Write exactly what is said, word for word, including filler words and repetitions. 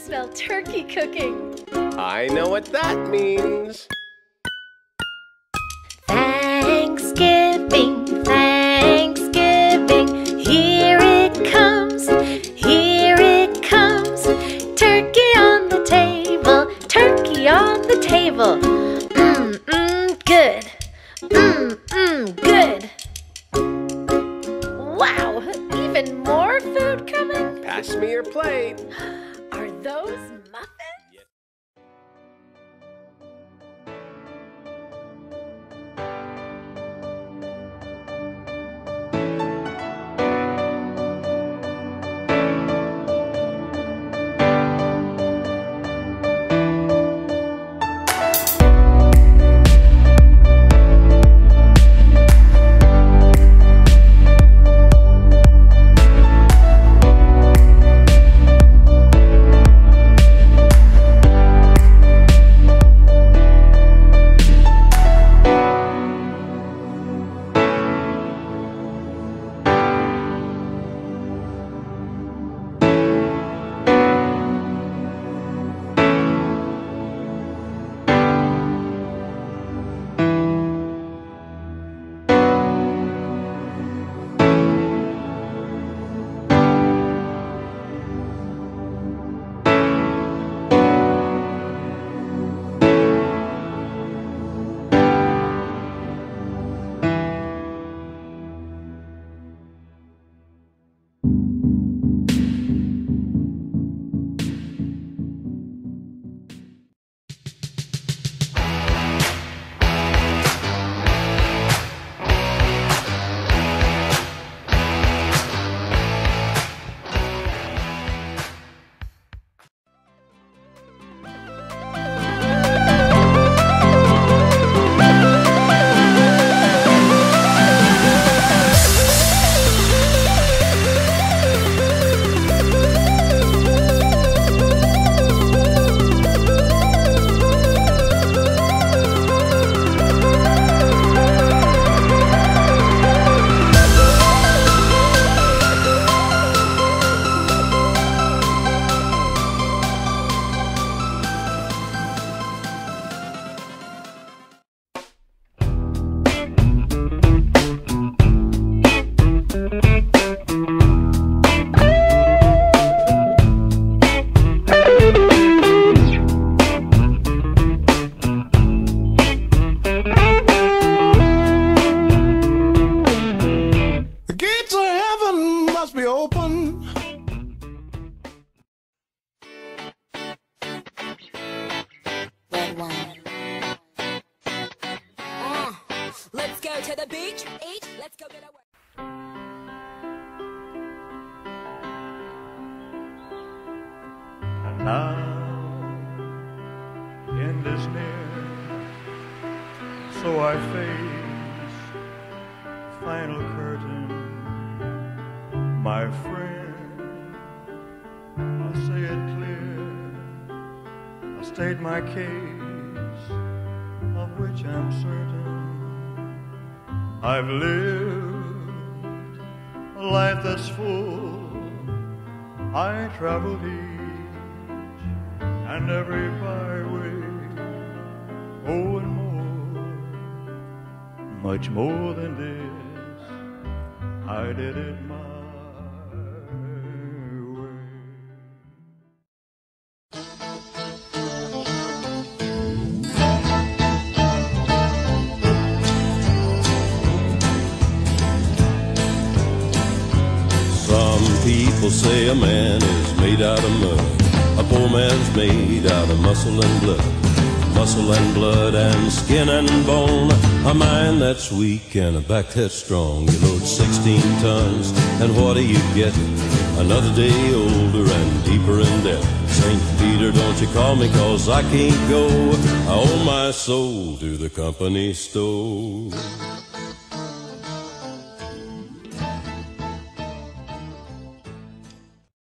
smell turkey cooking. I know what that means. Thanksgiving, Thanksgiving, here it comes, here it comes. Turkey on the table, turkey on the table. Mmm, mmm, good. Mmm, mmm, good. Wow, even more food coming? Pass me your plate. Are those muffins? To the beach, eat, let's go get our work. And now, the end is near, so I face the final curtain. My friend, I'll say it clear, I'll state my case, of which I'm certain. I've lived a life that's full. I traveled each and every byway. Oh, and more, much more than this, I did it my way. People say a man is made out of mud, a poor man's made out of muscle and blood, muscle and blood and skin and bone, a mind that's weak and a back that's strong. You load sixteen tons, and what do you get? Another day older and deeper in debt. Saint Peter, don't you call me, 'cause I can't go. I owe my soul to the company store.